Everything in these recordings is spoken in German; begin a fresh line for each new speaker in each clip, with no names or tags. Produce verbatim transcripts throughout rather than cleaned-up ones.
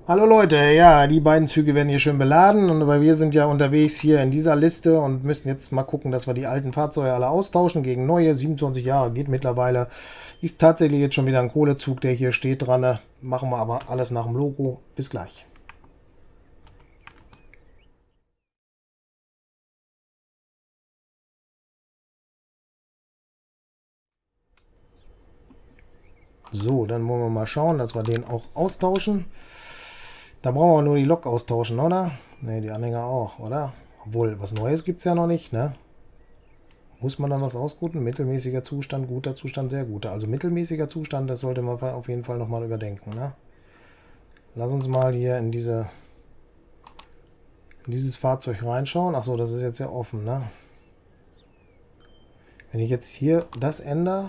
Hallo Leute, ja, die beiden Züge werden hier schön beladen, und aber wir sind ja unterwegs hier in dieser Liste und müssen jetzt mal gucken, dass wir die alten Fahrzeuge alle austauschen gegen neue. siebenundzwanzig Jahre geht mittlerweile. Ist tatsächlich jetzt schon wieder ein Kohlezug, der hier steht dran. Machen wir aber alles nach dem Logo. Bis gleich. So, dann wollen wir mal schauen, dass wir den auch austauschen. Da brauchen wir nur die Lok austauschen, oder? Ne, die Anhänger auch, oder? Obwohl, was Neues gibt es ja noch nicht, ne? Muss man dann was ausguten? Mittelmäßiger Zustand, guter Zustand, sehr guter. Also mittelmäßiger Zustand, das sollte man auf jeden Fall nochmal überdenken, ne? Lass uns mal hier in diese in dieses Fahrzeug reinschauen. Achso, das ist jetzt ja offen, ne? Wenn ich jetzt hier das ändere...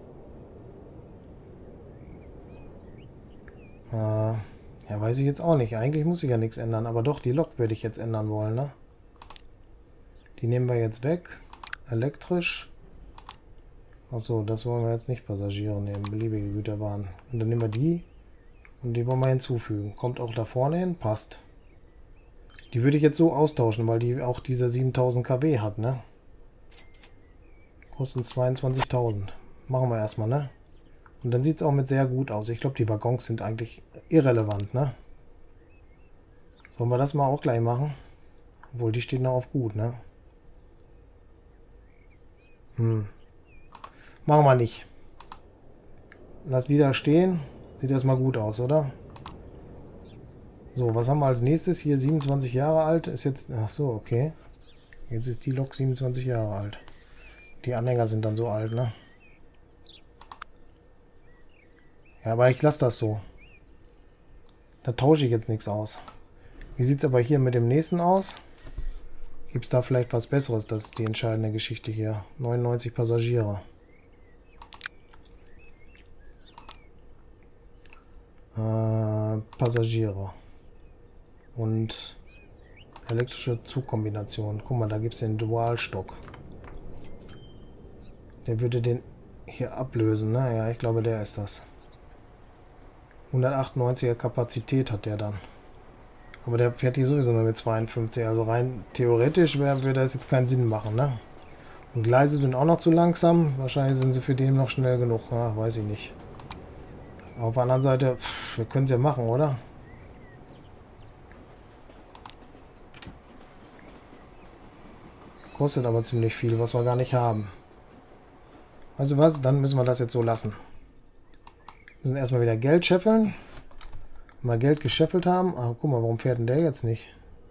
Äh, ja, weiß ich jetzt auch nicht. Eigentlich muss ich ja nichts ändern, aber doch, die Lok würde ich jetzt ändern wollen, ne? Die nehmen wir jetzt weg. Elektrisch. Achso, das wollen wir jetzt nicht Passagiere nehmen. Beliebige Güterwaren. Und dann nehmen wir die. Und die wollen wir hinzufügen. Kommt auch da vorne hin. Passt. Die würde ich jetzt so austauschen, weil die auch diese siebentausend Kilowatt hat, ne? Kostet zweiundzwanzigtausend. Machen wir erstmal, ne? Und dann sieht es auch mit sehr gut aus. Ich glaube, die Waggons sind eigentlich irrelevant, ne? Sollen wir das mal auch gleich machen? Obwohl, die steht noch auf gut, ne? Hm. Machen wir nicht. Lass die da stehen. Sieht erstmal gut aus, oder? So, was haben wir als nächstes? Hier siebenundzwanzig Jahre alt. Ist jetzt... Ach so, okay. Jetzt ist die Lok siebenundzwanzig Jahre alt. Die Anhänger sind dann so alt, ne? Ja, aber ich lasse das so. Da tausche ich jetzt nichts aus. Wie sieht es aber hier mit dem nächsten aus? Gibt es da vielleicht was Besseres? Das ist die entscheidende Geschichte hier. neunundneunzig Passagiere. Äh, Passagiere. Und elektrische Zugkombination. Guck mal, da gibt es den Dualstock. Der würde den hier ablösen, ne? Ja, ich glaube, der ist das. hundertachtundneunziger Kapazität hat der dann. Aber der fährt hier sowieso nur mit zweiundfünfzig. Also rein theoretisch würde das jetzt keinen Sinn machen, ne? Und Gleise sind auch noch zu langsam. Wahrscheinlich sind sie für den noch schnell genug. Ja, weiß ich nicht. Auf der anderen Seite, pff, wir können es ja machen, oder? Kostet aber ziemlich viel, was wir gar nicht haben. Also was? Dann müssen wir das jetzt so lassen. Wir müssen erstmal wieder Geld scheffeln. Mal Geld gescheffelt haben. Ah, guck mal, warum fährt denn der jetzt nicht?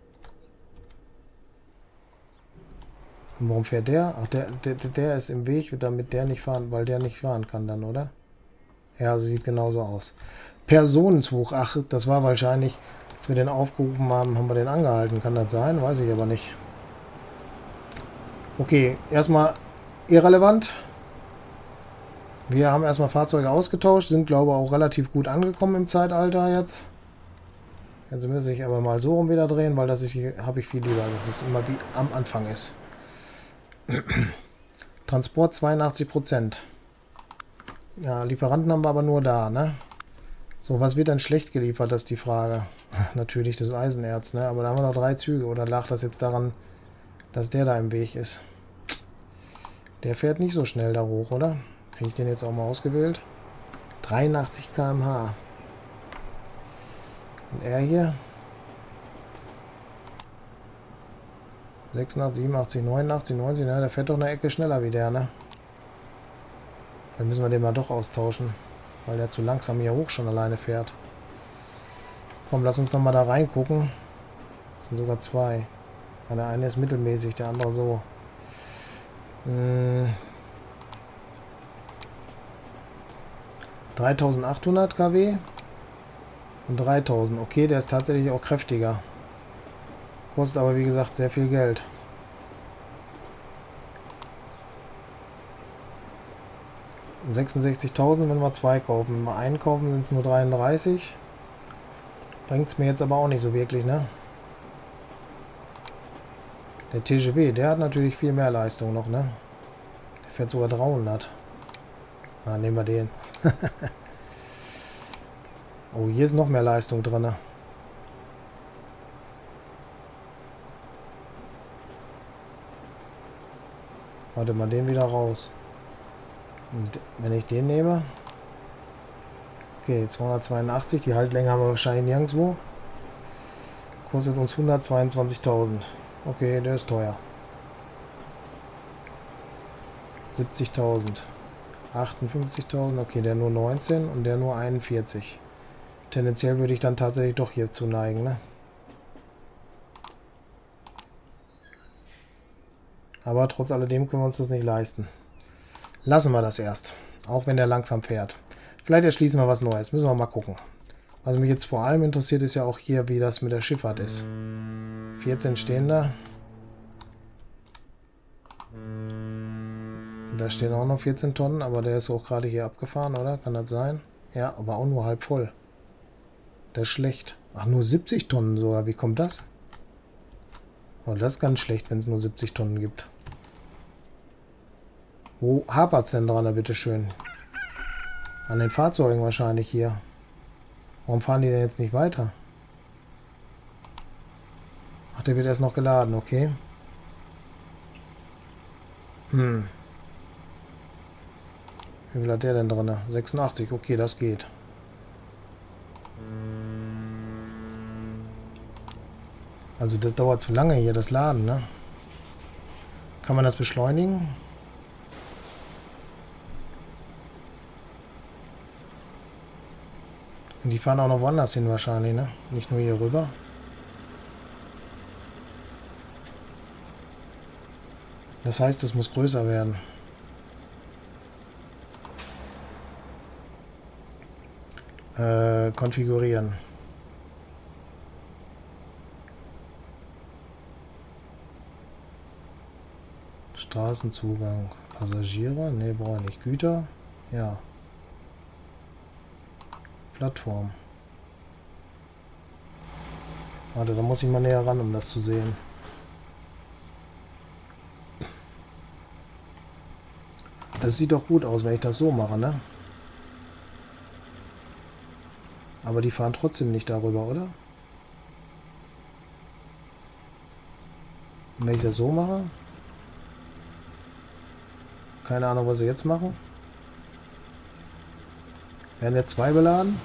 Und warum fährt der? Ach, der, der, der ist im Weg, damit der nicht fahren, weil der nicht fahren kann dann, oder? Ja, sieht genauso aus. Personenzug. Ach, das war wahrscheinlich, als wir den aufgerufen haben, haben wir den angehalten. Kann das sein? Weiß ich aber nicht. Okay, erstmal irrelevant. Wir haben erstmal Fahrzeuge ausgetauscht, sind glaube ich auch relativ gut angekommen im Zeitalter jetzt. Jetzt muss ich aber mal so rum wieder drehen, weil das habe ich viel lieber, dass es immer wie am Anfang ist. Transport zweiundachtzig Prozent. Ja, Lieferanten haben wir aber nur da, ne? So, was wird dann schlecht geliefert, das ist die Frage. Natürlich das Eisenerz, ne? Aber da haben wir noch drei Züge. Oder lag das jetzt daran, dass der da im Weg ist? Der fährt nicht so schnell da hoch, oder? Kriege ich den jetzt auch mal ausgewählt? dreiundachtzig Kilometer pro Stunde. Und er hier? sechsundachtzig, siebenundachtzig, neunundachtzig, neunzig. Na, der fährt doch eine Ecke schneller wie der, ne? Dann müssen wir den mal doch austauschen. Weil der zu langsam hier hoch schon alleine fährt. Komm, lass uns noch mal da reingucken. Das sind sogar zwei. Ja, der eine ist mittelmäßig, der andere so. Hm. dreitausendachthundert Kilowatt und dreitausend. Okay, der ist tatsächlich auch kräftiger. Kostet aber, wie gesagt, sehr viel Geld. sechsundsechzigtausend, wenn wir zwei kaufen. Wenn wir einen kaufen, sind es nur dreiunddreißig. Bringt es mir jetzt aber auch nicht so wirklich, ne? Der T G W, der hat natürlich viel mehr Leistung noch, ne? Der fährt sogar dreihundert. Na, nehmen wir den. Oh, hier ist noch mehr Leistung drin. Warte mal, den wieder raus. Und wenn ich den nehme... Okay, zweihundertzweiundachtzig. Die Haltlänge haben wir wahrscheinlich nirgendwo. Kostet uns hundertzweiundzwanzigtausend. Okay, der ist teuer. siebzigtausend. achtundfünfzigtausend. Okay, der nur neunzehn und der nur einundvierzig. Tendenziell würde ich dann tatsächlich doch hier zu neigen, ne? Aber trotz alledem können wir uns das nicht leisten. Lassen wir das erst. Auch wenn der langsam fährt. Vielleicht erschließen wir was Neues. Müssen wir mal gucken. Was mich jetzt vor allem interessiert, ist ja auch hier, wie das mit der Schifffahrt ist. vierzehn stehen da. Da stehen auch noch vierzehn Tonnen, aber der ist auch gerade hier abgefahren, oder? Kann das sein? Ja, aber auch nur halb voll. Der ist schlecht. Ach, nur siebzig Tonnen sogar. Wie kommt das? Oh, das ist ganz schlecht, wenn es nur siebzig Tonnen gibt. Wo hapert es denn dran, da bitteschön? An den Fahrzeugen wahrscheinlich hier. Warum fahren die denn jetzt nicht weiter? Ach, der wird erst noch geladen, okay. Hm. Wie viel hat der denn drin? sechsundachtzig, okay, das geht. Also das dauert zu lange hier, das Laden, ne? Kann man das beschleunigen? Und die fahren auch noch woanders hin wahrscheinlich, ne? Nicht nur hier rüber. Das heißt, es muss größer werden. Äh, konfigurieren. Straßenzugang. Passagiere? Ne, brauche ich nicht. Güter? Ja. Plattform. Warte, da muss ich mal näher ran, um das zu sehen. Das sieht doch gut aus, wenn ich das so mache, ne? Aber die fahren trotzdem nicht darüber, oder? Und wenn ich das so mache? Keine Ahnung, was sie jetzt machen. Werden jetzt zwei beladen?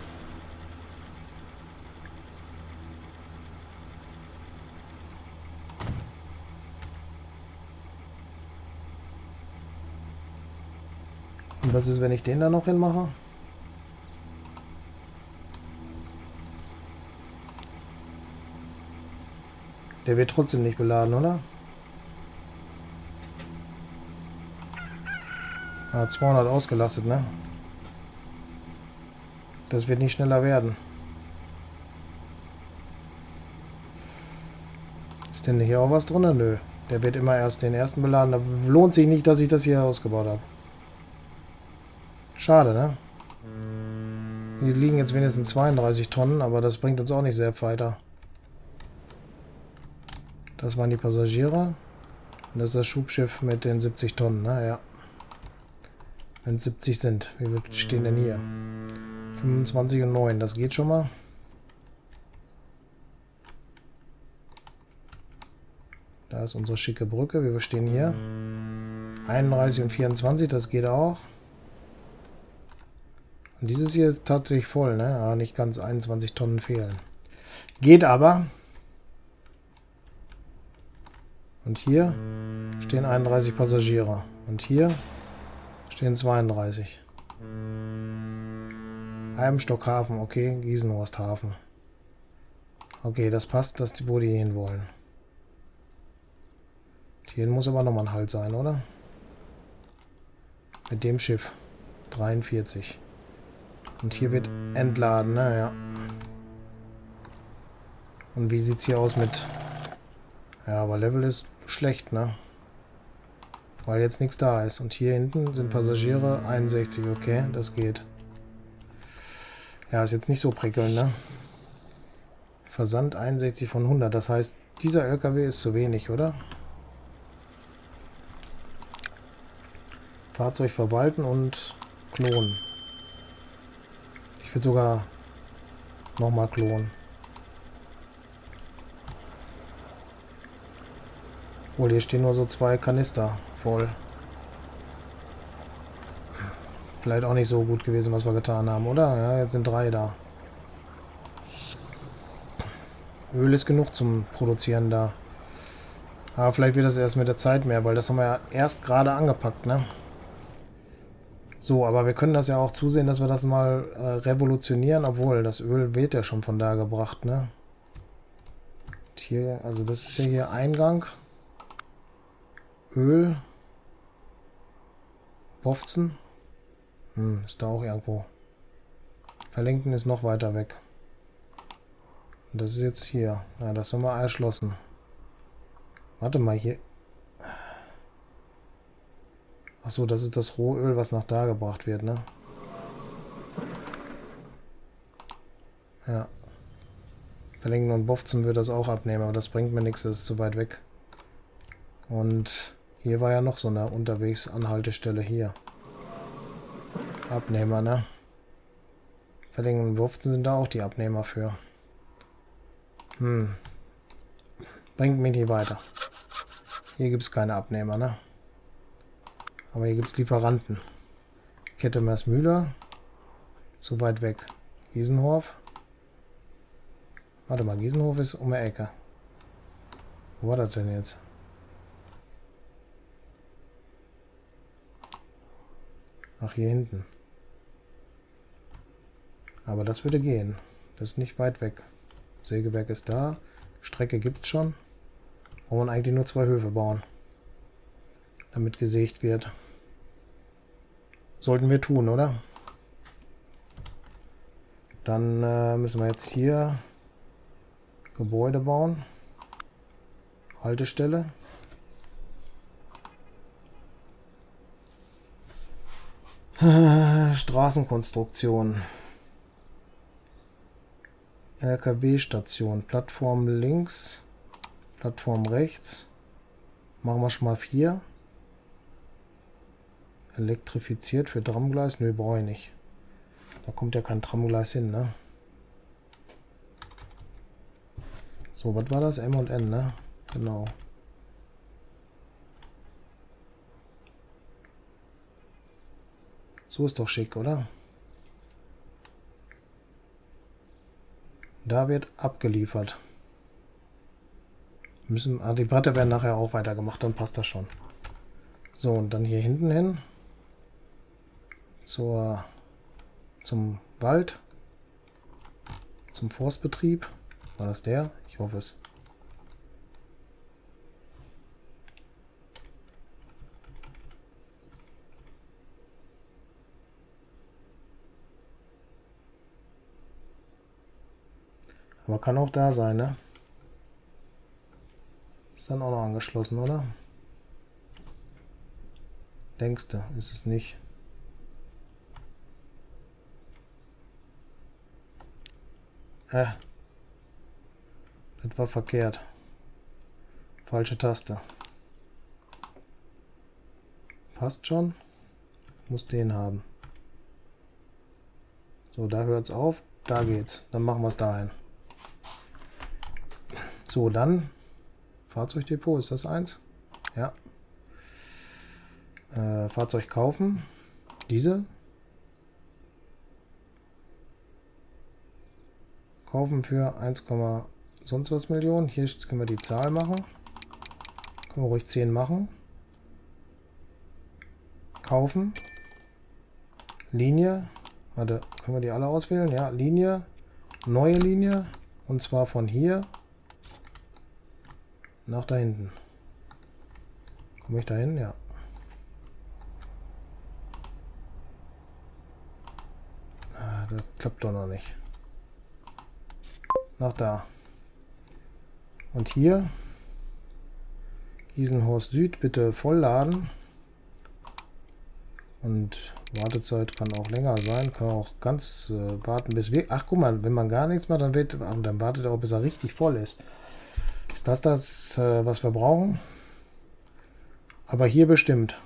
Und was ist, wenn ich den da noch hinmache? Der wird trotzdem nicht beladen, oder? Ah, zweihundert ausgelastet, ne? Das wird nicht schneller werden. Ist denn hier auch was drin? Nö. Der wird immer erst den ersten beladen. Da lohnt sich nicht, dass ich das hier ausgebaut habe. Schade, ne? Hier liegen jetzt wenigstens zweiunddreißig Tonnen, aber das bringt uns auch nicht sehr weiter. Das waren die Passagiere. Und das ist das Schubschiff mit den siebzig Tonnen, ne? Ja. Wenn es siebzig sind. Wie viel stehen denn hier? fünfundzwanzig und neun, das geht schon mal. Da ist unsere schicke Brücke. Wir stehen hier. einunddreißig und vierundzwanzig, das geht auch. Und dieses hier ist tatsächlich voll, ne? Aber nicht ganz, einundzwanzig Tonnen fehlen. Geht aber. Und hier stehen einunddreißig Passagiere. Und hier stehen zweiunddreißig. Eibenstockhafen, okay, Giesenhorsthafen. Okay, das passt, dass die, wo die hin wollen. Hier muss aber nochmal ein Halt sein, oder? Mit dem Schiff. dreiundvierzig. Und hier wird entladen, naja. Und wie sieht es hier aus mit... Ja, aber Level ist schlecht, ne? Weil jetzt nichts da ist. Und hier hinten sind Passagiere einundsechzig, okay, das geht. Ja, ist jetzt nicht so prickelnd, ne? Versand einundsechzig von hundert. Das heißt, dieser L K W ist zu wenig, oder? Fahrzeug verwalten und klonen. Ich würde sogar nochmal klonen. Obwohl, hier stehen nur so zwei Kanister voll. vielleicht auch nicht so gut gewesen, was wir getan haben, oder? Ja, jetzt sind drei da. Öl ist genug zum Produzieren da. Aber vielleicht wird das erst mit der Zeit mehr, weil das haben wir ja erst gerade angepackt, ne? So, aber wir können das ja auch zusehen, dass wir das mal äh, revolutionieren, obwohl das Öl wird ja schon von da gebracht, ne? Und hier, also das ist ja hier Eingang. Öl. Bofzen. Hm, ist da auch irgendwo. Verlinken ist noch weiter weg. Und das ist jetzt hier. Ja, das haben wir erschlossen. Warte mal, hier. Achso, das ist das Rohöl, was nach da gebracht wird, ne? Ja. Verlinken und Bofzen wird das auch abnehmen, aber das bringt mir nichts, das ist zu weit weg. Und hier war ja noch so eine Unterwegs-Anhaltestelle hier. Abnehmer, ne? Verlinken und Bofzen sind da auch die Abnehmer für. Hm. Bringt mich nicht weiter. Hier gibt es keine Abnehmer, ne? Aber hier gibt es Lieferanten. Kette Mersmüller. Zu weit weg. Giesenhof. Warte mal, Giesenhof ist um die Ecke. Wo war das denn jetzt? Ach, hier hinten. Aber das würde gehen. Das ist nicht weit weg. Sägewerk ist da. Strecke gibt es schon. Brauchen wir eigentlich nur zwei Höfe bauen. Damit gesägt wird. Sollten wir tun, oder? Dann äh, müssen wir jetzt hier Gebäude bauen. Haltestelle. Straßenkonstruktion. L K W-Station. Plattform links. Plattform rechts. Machen wir schon mal vier. Elektrifiziert für Tramgleis. Nö, brauche ich nicht. Da kommt ja kein Tramgleis hin, ne? So, was war das? M und N, ne? Genau. So ist doch schick, oder? Da wird abgeliefert. Müssen, ah, die Bretter werden nachher auch weitergemacht, dann passt das schon. So, und dann hier hinten hin. Zur, zum Wald. Zum Forstbetrieb. War das der? Ich hoffe es. Aber kann auch da sein, ne? Ist dann auch noch angeschlossen, oder? Denkst du, ist es nicht. Äh. Das war verkehrt. Falsche Taste. Passt schon. Muss den haben. So, da hört es auf. Da geht's. Dann machen wir es dahin. So, dann Fahrzeugdepot. Ist das eins? Ja. Äh, Fahrzeug kaufen. Diese. Kaufen für eins, sonst was Millionen. Hier können wir die Zahl machen. Können wir ruhig zehn machen. Kaufen. Linie. Warte, können wir die alle auswählen? Ja, Linie. Neue Linie. Und zwar von hier nach da hinten. Komme ich da hin? Ja. Ah, das klappt doch noch nicht. Nach da. Und hier Giesenhorst Süd bitte vollladen. Und Wartezeit kann auch länger sein. Kann auch ganz äh, warten bis wir... Ach guck mal, wenn man gar nichts macht, dann, wird, dann wartet er auch, bis er richtig voll ist. Ist das das, äh, was wir brauchen? Aber hier bestimmt.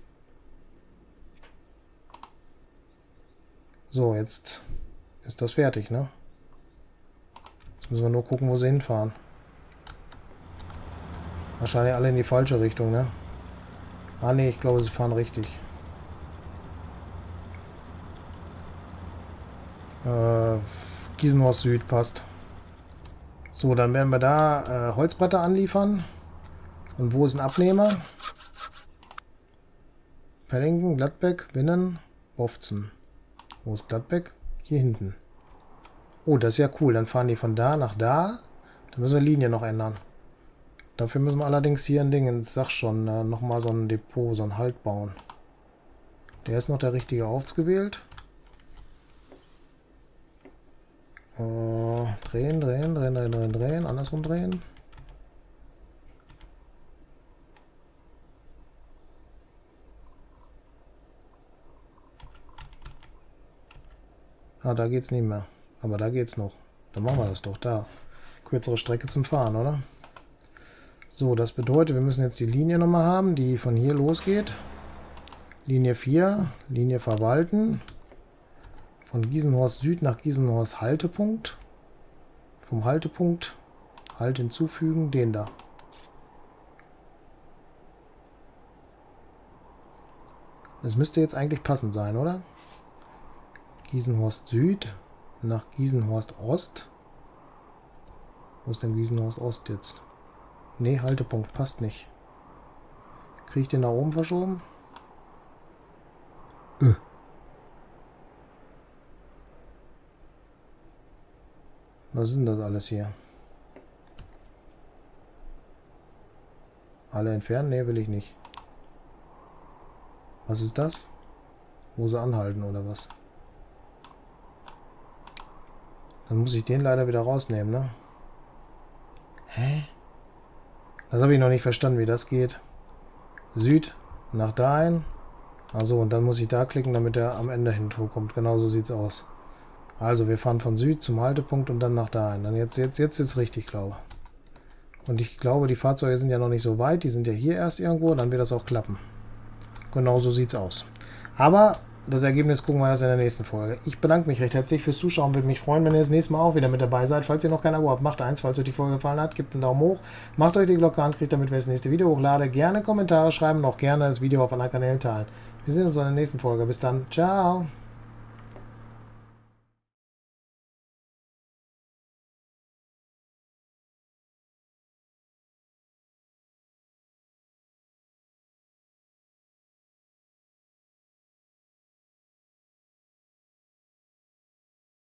So, jetzt ist das fertig, ne? Jetzt müssen wir nur gucken, wo sie hinfahren. Wahrscheinlich alle in die falsche Richtung, ne? Ah ne, ich glaube, sie fahren richtig. Äh, Giesenhorst Süd passt. So, dann werden wir da äh, Holzbretter anliefern. Und wo ist ein Abnehmer? Pellingen, Gladbeck, Winnen, Bofzen. Wo ist Gladbeck? Hier hinten. Oh, das ist ja cool. Dann fahren die von da nach da. Da müssen wir Linie noch ändern. Dafür müssen wir allerdings hier ein Ding, ich sag schon, äh, nochmal so ein Depot, so ein Halt bauen. Der ist noch der richtige ausgewählt. Äh, drehen, drehen, drehen, drehen, drehen, drehen, andersrum drehen. Ah, da geht's nicht mehr. Aber da geht's noch. Dann machen wir das doch da. Kürzere Strecke zum Fahren, oder? So, das bedeutet, wir müssen jetzt die Linie nochmal haben, die von hier losgeht. Linie vier, Linie verwalten. Von Giesenhorst Süd nach Giesenhorst Haltepunkt. Vom Haltepunkt Halt hinzufügen, den da. Das müsste jetzt eigentlich passend sein, oder? Giesenhorst Süd nach Giesenhorst Ost. Wo ist denn Giesenhorst Ost jetzt? Nee, Haltepunkt passt nicht. Kriege ich den nach oben verschoben? Äh. Was ist denn das alles hier? Alle entfernen? Nee, will ich nicht. Was ist das? Wo sie anhalten oder was? Dann muss ich den leider wieder rausnehmen, ne? Hä? Das habe ich noch nicht verstanden, wie das geht. Süd, nach dahin. Also und dann muss ich da klicken, damit er am Ende hinkommt. Genau so sieht es aus. Also wir fahren von Süd zum Haltepunkt und dann nach dahin. Dann jetzt, jetzt, jetzt ist es richtig, glaube ich. Und ich glaube, die Fahrzeuge sind ja noch nicht so weit. Die sind ja hier erst irgendwo. Dann wird das auch klappen. Genau so sieht es aus. Aber das Ergebnis gucken wir erst in der nächsten Folge. Ich bedanke mich recht herzlich fürs Zuschauen. Würde mich freuen, wenn ihr das nächste Mal auch wieder mit dabei seid. Falls ihr noch kein Abo habt, macht eins. Falls euch die Folge gefallen hat, gebt einen Daumen hoch. Macht euch die Glocke an, kriegt damit, wenn ich das nächste Video hochlade. Gerne Kommentare schreiben und auch gerne das Video auf anderen Kanälen teilen. Wir sehen uns in der nächsten Folge. Bis dann. Ciao.